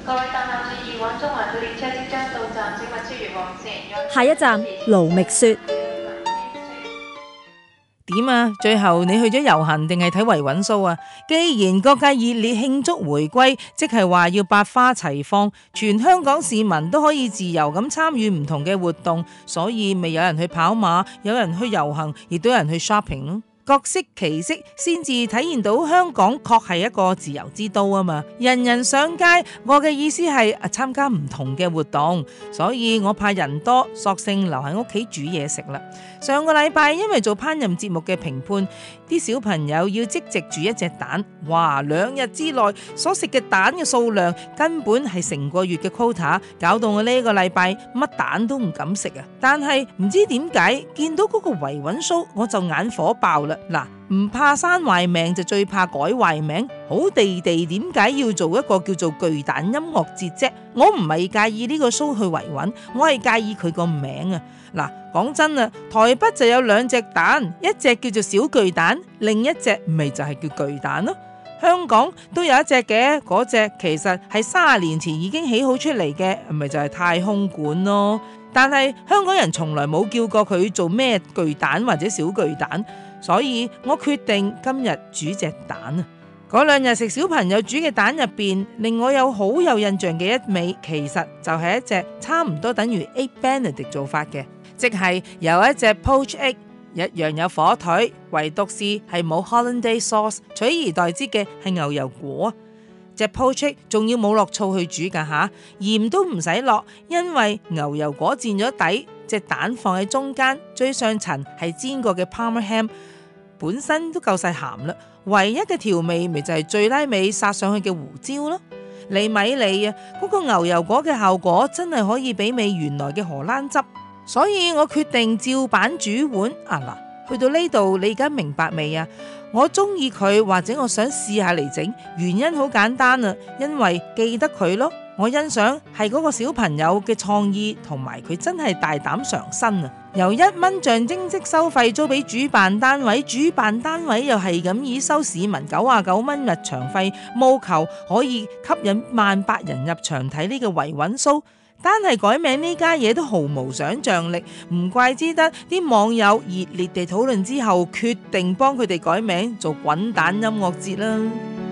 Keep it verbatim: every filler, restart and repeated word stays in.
各位搭客注意，往中環到列車即將到站，請勿超越黃線。 下一站盧覓雪。 點啊？最後你去咗遊行定係睇維穩 show 啊？既然各界熱烈慶祝回歸，即係話要百花齊放，全香港市民都可以自由咁參與唔同嘅活動，所以咪有人去跑馬，有人去遊行，亦都有人去 shopping 咯。各色其色，先至體現到香港確係一個自由之都啊嘛！人人上街，我嘅意思係啊參加唔同嘅活動，所以我怕人多，索性留喺屋企煮嘢食啦。上個禮拜因為做烹飪節目嘅評判，啲小朋友要即席煮一隻蛋，哇！兩日之內所食嘅蛋嘅數量根本係成個月嘅 quota， 搞到我呢個禮拜乜蛋都唔敢食啊！但係唔知點解見到嗰個維穩 show 我就眼火爆啦！嗱，唔怕生壞命就最怕改壞名，好地地點解要做一個叫做巨蛋音樂節啫？我唔係介意呢個 show 去維穩，我係介意佢個名啊！嗱，講真啊，台北就有兩隻蛋，一隻叫做小巨蛋，另一隻咪就係叫巨蛋咯。香港都有一隻嘅，嗰隻其實係三十年前已經起好出嚟嘅，咪就係太空館咯。但係香港人從來冇叫過佢做咩巨蛋或者小巨蛋。所以我決定今日煮隻蛋啊！嗰兩日食小朋友煮嘅蛋入邊，令我有好有印象嘅一味，其實就係一隻差唔多等於 egg Benedict 做法嘅，即係有一隻 poached egg， 一樣有火腿，唯獨是係冇 Hollandaise sauce， 取而代之嘅係牛油果。隻 poached egg 仲要冇落醋去煮噶吓，鹽都唔使落，因為牛油果佔咗底。隻蛋放喺中間，最上層係煎過嘅 Parma ham， 本身都夠晒鹹啦。唯一嘅調味咪就係最拉尾撒上去嘅胡椒咯。你咪理啊，嗰個牛油果嘅效果真係可以媲美原來嘅荷蘭汁，所以我決定照版煮碗啊嗱。去到呢度，你而家明白未啊？我中意佢，或者我想試下嚟整，原因好簡單啊，因為記得佢咯。我欣賞係嗰個小朋友嘅創意，同埋佢真係大膽嘗新啊！由一蚊象徵式收費租俾主辦單位，主辦單位又係咁以收市民九十九蚊入場費，務求可以吸引萬百人入場睇呢個維穩 show。單係改名呢家嘢都毫無想像力，唔怪之得啲網友熱烈地討論之後，決定幫佢哋改名做滾蛋音樂節啦。